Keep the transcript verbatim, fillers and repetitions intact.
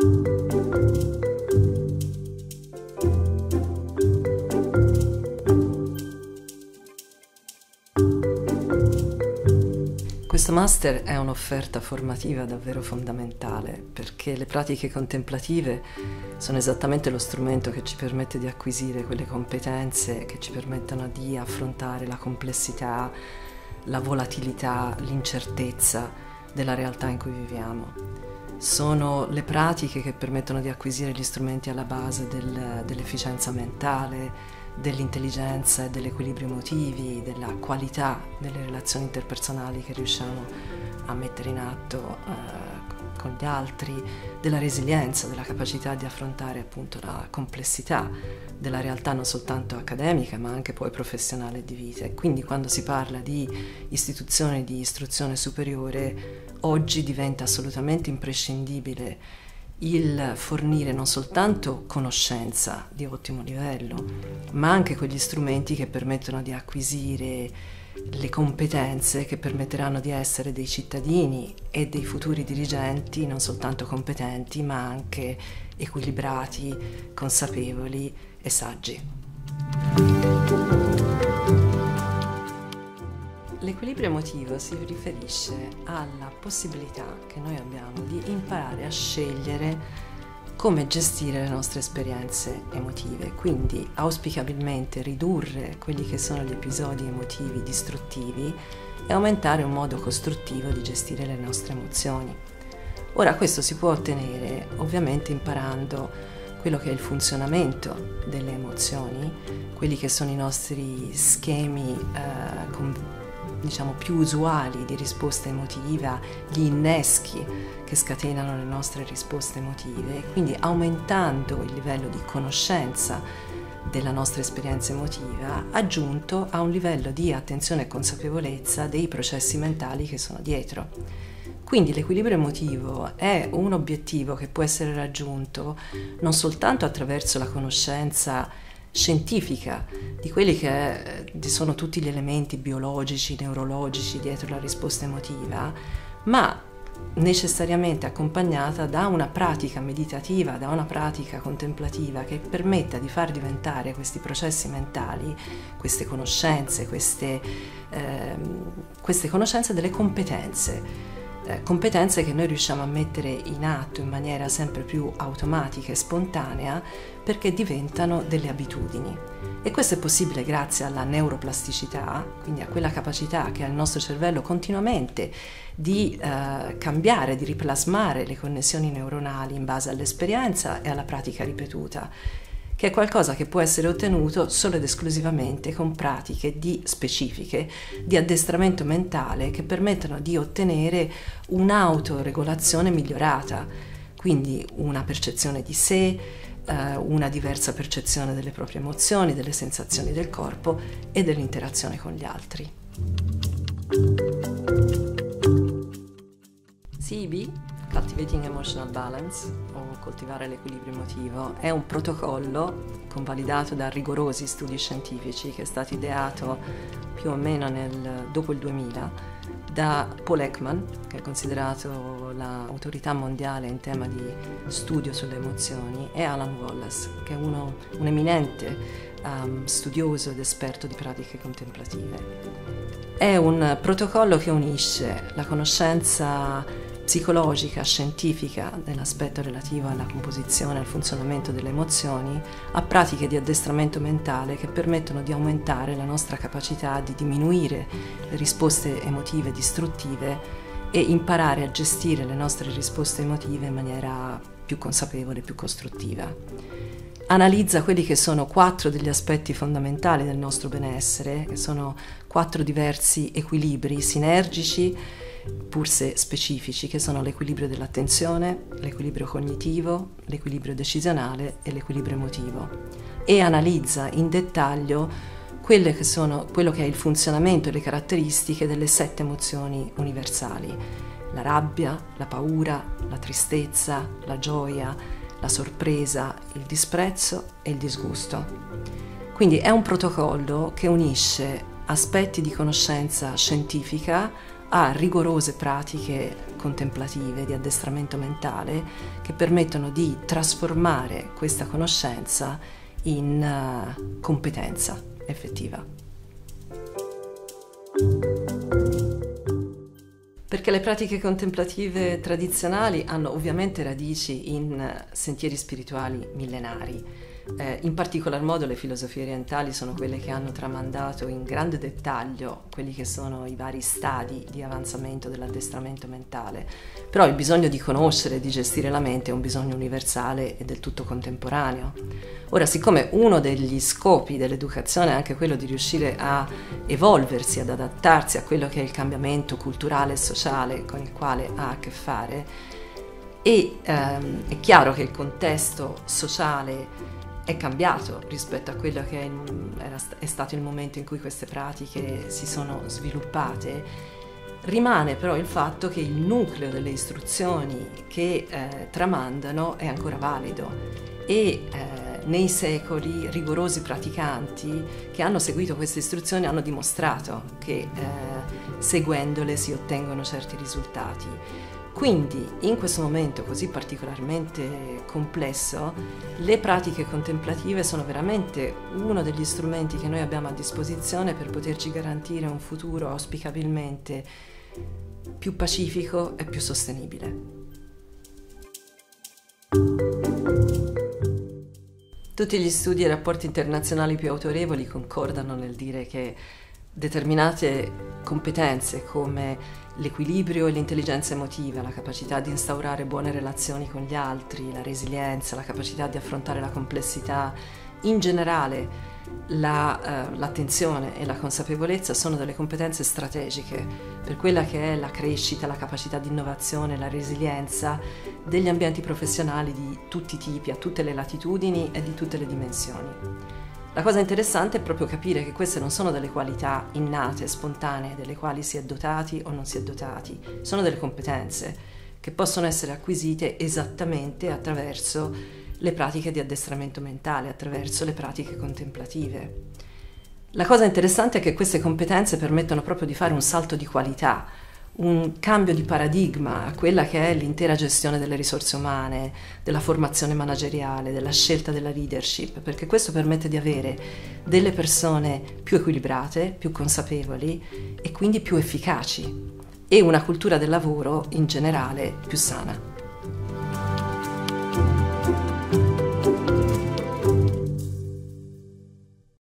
Questo master è un'offerta formativa davvero fondamentale, perché le pratiche contemplative sono esattamente lo strumento che ci permette di acquisire quelle competenze che ci permettono di affrontare la complessità, la volatilità, l'incertezza della realtà in cui viviamo. Sono le pratiche che permettono di acquisire gli strumenti alla base del, dell'efficienza mentale, dell'intelligenza e dell'equilibrio emotivi, della qualità delle relazioni interpersonali che riusciamo a mettere in atto eh, con gli altri, della resilienza, della capacità di affrontare appunto la complessità della realtà non soltanto accademica ma anche poi professionale e di vita. E quindi quando si parla di istituzioni di istruzione superiore oggi diventa assolutamente imprescindibile il fornire non soltanto conoscenza di ottimo livello, ma anche quegli strumenti che permettono di acquisire le competenze che permetteranno di essere dei cittadini e dei futuri dirigenti non soltanto competenti, ma anche equilibrati, consapevoli e saggi. L'equilibrio emotivo si riferisce alla possibilità che noi abbiamo di imparare a scegliere come gestire le nostre esperienze emotive, quindi auspicabilmente ridurre quelli che sono gli episodi emotivi distruttivi e aumentare un modo costruttivo di gestire le nostre emozioni. Ora questo si può ottenere ovviamente imparando quello che è il funzionamento delle emozioni, quelli che sono i nostri schemi eh, con diciamo più usuali di risposta emotiva, gli inneschi che scatenano le nostre risposte emotive, quindi aumentando il livello di conoscenza della nostra esperienza emotiva aggiunto a un livello di attenzione e consapevolezza dei processi mentali che sono dietro. Quindi l'equilibrio emotivo è un obiettivo che può essere raggiunto non soltanto attraverso la conoscenza scientifica di quelli che sono tutti gli elementi biologici, neurologici dietro la risposta emotiva, ma necessariamente accompagnata da una pratica meditativa, da una pratica contemplativa che permetta di far diventare questi processi mentali, queste conoscenze, queste, eh, queste conoscenze delle competenze. Eh, competenze che noi riusciamo a mettere in atto in maniera sempre più automatica e spontanea perché diventano delle abitudini. E questo è possibile grazie alla neuroplasticità, quindi a quella capacità che ha il nostro cervello continuamente di eh, cambiare, di riplasmare le connessioni neuronali in base all'esperienza e alla pratica ripetuta, che è qualcosa che può essere ottenuto solo ed esclusivamente con pratiche di specifiche di addestramento mentale che permettono di ottenere un'autoregolazione migliorata, quindi una percezione di sé, eh, una diversa percezione delle proprie emozioni, delle sensazioni del corpo e dell'interazione con gli altri. C E B, Cultivating Emotional Balance, o coltivare l'equilibrio emotivo, è un protocollo convalidato da rigorosi studi scientifici che è stato ideato più o meno nel, dopo il duemila da Paul Ekman, che è considerato l'autorità mondiale in tema di studio sulle emozioni, e Alan Wallace, che è uno, un eminente um, studioso ed esperto di pratiche contemplative. È un protocollo che unisce la conoscenza psicologica, scientifica dell'aspetto relativo alla composizione e al funzionamento delle emozioni a pratiche di addestramento mentale che permettono di aumentare la nostra capacità di diminuire le risposte emotive distruttive e imparare a gestire le nostre risposte emotive in maniera più consapevole, più costruttiva. Analizza quelli che sono quattro degli aspetti fondamentali del nostro benessere, che sono quattro diversi equilibri sinergici pur se specifici, che sono l'equilibrio dell'attenzione, l'equilibrio cognitivo, l'equilibrio decisionale e l'equilibrio emotivo, e analizza in dettaglio quelle che sono, quello che è il funzionamento e le caratteristiche delle sette emozioni universali: la rabbia, la paura, la tristezza, la gioia, la sorpresa, il disprezzo e il disgusto. Quindi è un protocollo che unisce aspetti di conoscenza scientifica a rigorose pratiche contemplative di addestramento mentale che permettono di trasformare questa conoscenza in uh, competenza effettiva. Perché le pratiche contemplative tradizionali hanno ovviamente radici in sentieri spirituali millenari. Eh, in particolar modo le filosofie orientali sono quelle che hanno tramandato in grande dettaglio quelli che sono i vari stadi di avanzamento dell'addestramento mentale. Però il bisogno di conoscere e di gestire la mente è un bisogno universale e del tutto contemporaneo. Ora, siccome uno degli scopi dell'educazione è anche quello di riuscire a evolversi, ad adattarsi a quello che è il cambiamento culturale e sociale con il quale ha a che fare, e ehm, è chiaro che il contesto sociale è cambiato rispetto a quello che è, il, era, è stato il momento in cui queste pratiche si sono sviluppate, rimane però il fatto che il nucleo delle istruzioni che eh, tramandano è ancora valido e eh, nei secoli rigorosi praticanti che hanno seguito queste istruzioni hanno dimostrato che eh, seguendole si ottengono certi risultati. Quindi, in questo momento così particolarmente complesso, le pratiche contemplative sono veramente uno degli strumenti che noi abbiamo a disposizione per poterci garantire un futuro auspicabilmente più pacifico e più sostenibile. Tutti gli studi e rapporti internazionali più autorevoli concordano nel dire che determinate competenze come l'equilibrio e l'intelligenza emotiva, la capacità di instaurare buone relazioni con gli altri, la resilienza, la capacità di affrontare la complessità, in generale la, uh, l'attenzione e la consapevolezza sono delle competenze strategiche per quella che è la crescita, la capacità di innovazione, la resilienza degli ambienti professionali di tutti i tipi, a tutte le latitudini e di tutte le dimensioni. La cosa interessante è proprio capire che queste non sono delle qualità innate, spontanee, delle quali si è dotati o non si è dotati, sono delle competenze che possono essere acquisite esattamente attraverso le pratiche di addestramento mentale, attraverso le pratiche contemplative. La cosa interessante è che queste competenze permettono proprio di fare un salto di qualità, un cambio di paradigma a quella che è l'intera gestione delle risorse umane, della formazione manageriale, della scelta della leadership, perché questo permette di avere delle persone più equilibrate, più consapevoli e quindi più efficaci e una cultura del lavoro in generale più sana.